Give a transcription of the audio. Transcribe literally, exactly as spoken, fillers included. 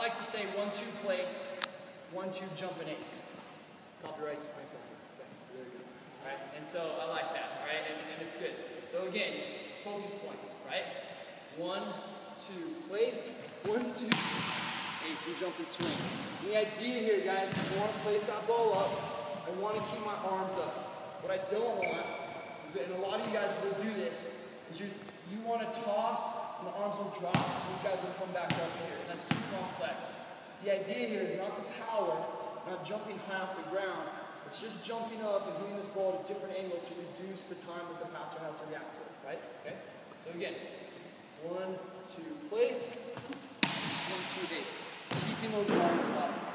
like to say one, two, place, one, two, jump and ace. Copyrights, nice one. Okay, so there you go. All right, and so I like that, all right, and, and it's good. So again, focus point, right? One, two, place, one, two, ace, and jump and swing. And the idea here, guys, is I want to place that ball up. I want to keep my arms up. What I don't want is that, and a lot of you guys will do this, is you you want to toss and the arms will drop, and these guys will come back up here, and that's too complex. The idea here is not the power, not jumping high off the ground, it's just jumping up and hitting this ball at a different angle to reduce the time that the passer has to react to it, right? Okay? So again, one, two, place, one, two, ace. Keeping those arms up.